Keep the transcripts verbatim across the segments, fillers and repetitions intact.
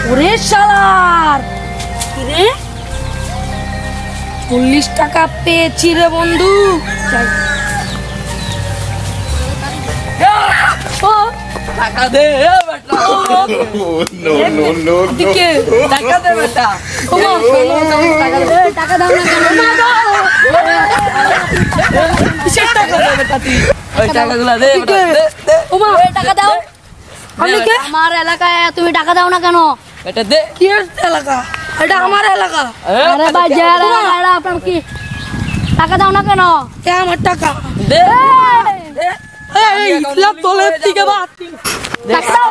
ওরে শালার কিরে চল্লিশ টাকা পেয়েছি রে বন্ধু টাকা দে টাকা দে বেটা টাকা দাও না কিসের টাকা দে বেটা তুই ওই টাকাগুলো দে ওমা টাকা দাও আমার এলাকায় তুমি টাকা দাও না কেন এটা দে কি এলাকা এটা আমার এলাকা আরে বাজার এলাকা আপনার কি টাকা দাও না কেন এ আমার টাকা দে এই লাভ তোলে থেকে বাদ টাকা দাও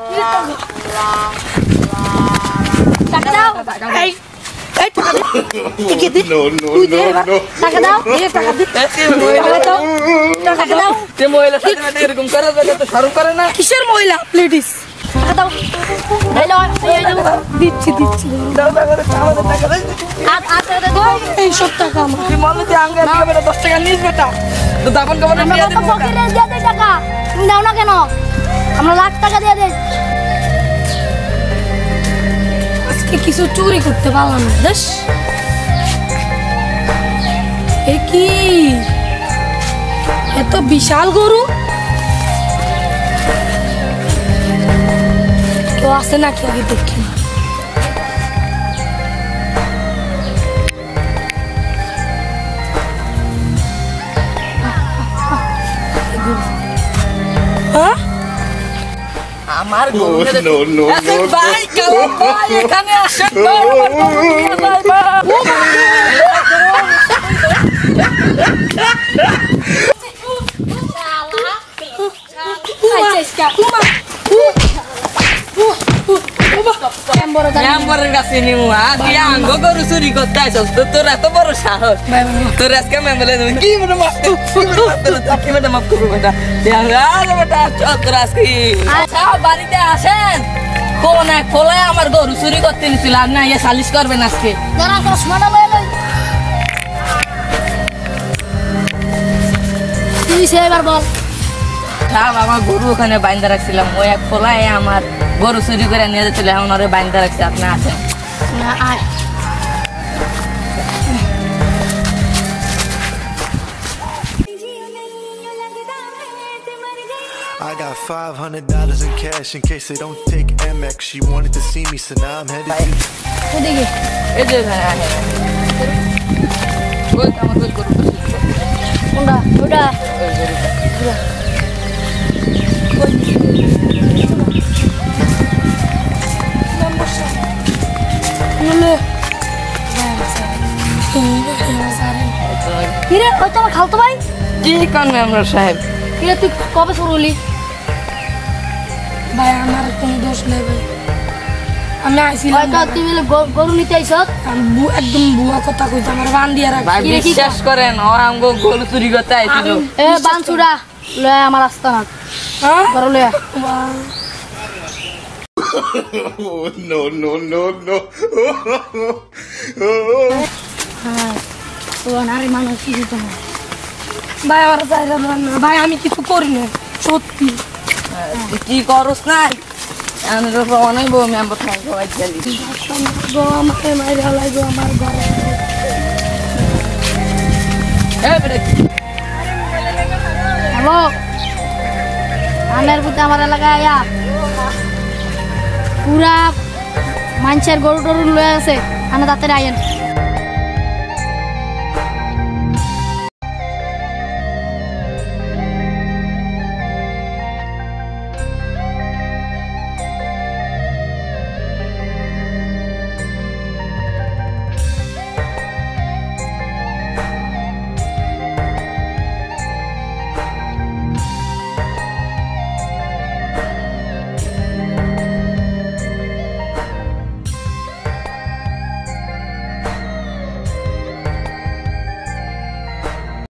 টাকা দাও এই এই টাকা দে কি দে নো নো নো টাকা দাও এই টাকা দে টাকা দাও টাকা দাও তে মহিলা সাথে এরকম করে বলে তো শরম করে না কিসের মহিলা প্লিজ টাকা দাও এই নাও এই নাও দিচ্ছি দিচ্ছি দাও দাও করে আমাদের টাকা দে আট আট টাকা দাও এই সব টাকা আমার তুই মনে তুই আঙ্গে দিয়ে বেটা দশ টাকা নিস বেটা তো দাপন কেমন আমরা নিয়ে কত ফকিরে দিয়ে দেই টাকা তুমি দাও না কেন আমরা লাখ টাকা দিয়ে দেই আজকে কিছু চুরি করতে পারলাম না দেশ এ কি এত বিশাল গরু কেউ আসে নাকি আগে দেখি হ্যাঁ আমার গরু নো নো নো ভাই কালো ভাই এখানে আসেন ভাই আমার গরু নিয়ে যাই মেম্বারের কাছে নিমু তুই আঙ্গো গরু চুরি করতে আইসস তো তোর এত বড় সাহস তোর আজকে মেম্বারে কি মানে মাফ কি মানে মাফ করবো বেটা আরে বেটা চল তোর আজকে আচ্ছা বাড়িতে আসেন কোন এক খোলায় আমার গরু চুরি করতে নিছিল আর না ইয়ে সালিশ করবেন আজকে যারা চশমাটা লয়ে লই তুই সে এবার বল সাহেব আমার গরু ওখানে বাইন্দা রাখছিলাম ওই এক খোলায় আমার গরু চুরি করে নিয়ে যাচ্ছিল এখন ওরে বাইন্দা রাখছি আপনি আসেন না আয় I got five hundred dollars in cash in case they don't take M X. She wanted to see me, so now I'm headed to... ওদিকে এই যে এখানে আসেন ওই তো আমার ওই গরুটা চুরি করে। কোনটা ওটা ওই গরুটা কিরে ওই তো আমার খালতো ভাই কি কান মেম্বার সাহেব কিরে তুই কবে শুরু হলি ভাই আমার কোনো দোষ নেই ভাই আমি আইছিলাম তুই বলে গরু নিতে আইস একদম বুয়া কথা কইতে আমার বান দিয়া রাখ ভাই বিশ্বাস করেন ও আমগো গরু চুরি করতে আইছিল এ বান চুরা লয় আমার রাস্তা না হ্যাঁ গরু লয় no, no, no, no. হ্যাঁ তো নারী মানুষ কিছু তো ভাই আমার চাইলে ভাই আমি কিছু করি না সত্যি কি করস নাই আমি তো প্রমাণই বউ মেম্বার থাকবো ভাই চালি গো আমাকে মাইরা লাগো আমার ঘরে হ্যালো আমের বুঝতে আমার এলাকায় আয়া পুরা মানুষের গরু টরু লয়ে আছে আনা তাতে আইন